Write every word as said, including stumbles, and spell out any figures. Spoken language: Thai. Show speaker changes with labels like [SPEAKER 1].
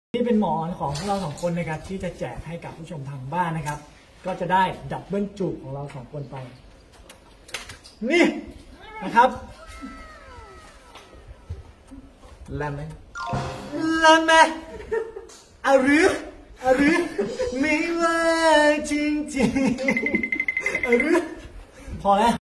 [SPEAKER 1] นี่เป็นหมอนของพวกเราสองคนนะครับที่จะแจกให้กับผู้ชมทางบ้านนะครับก็จะได้ดับเบิลจูบของเราสองคนไปนี่นะครับแลมไหมแลมไหมอะหรืออะหรือไม่ว่าจริงๆอะหรือพอแล้ว